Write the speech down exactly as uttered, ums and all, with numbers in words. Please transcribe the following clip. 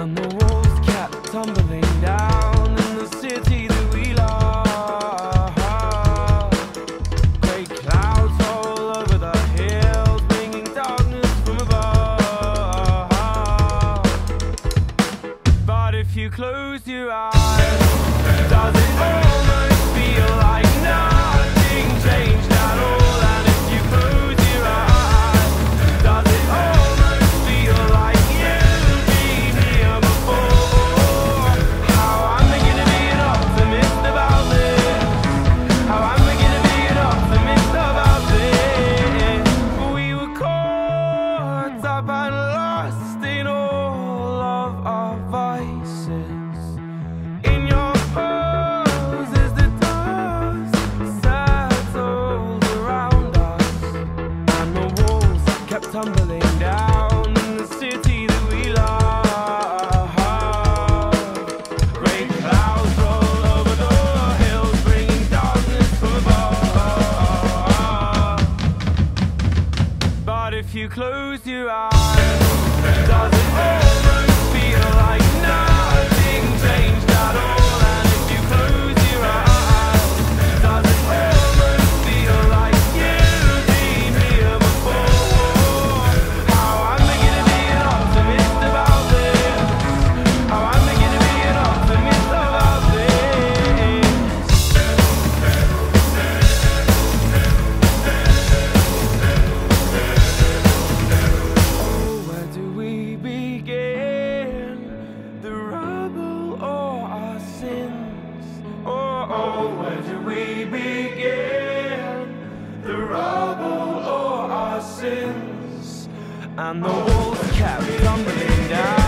and the walls kept tumbling down in the city that we love. Grey clouds all over the hills, bringing darkness from above. But if you close your eyes, does it almost feel like nothing changed at all? And if you close your eyes, does it almost feel like you've been here before? How am I gonna be an optimist about this? How am I gonna be an optimist about this? We were caught up and lost in all of our vices. In your pose as the dust settled around us, and the walls kept tumbling down in the city that we love. Grey clouds roll over the hills, bringing darkness from above. But if you close your eyes, does it almost feel like nothing changed at all? And if you close your eyes, does it almost feel like you've been here before? How am I gonna be an optimist about this? How am I gonna be an optimist about this? Oh, where do we begin? The rubble or our sins? Oh, oh, where do we begin? The rubble or our sins? And the walls kept tumbling down.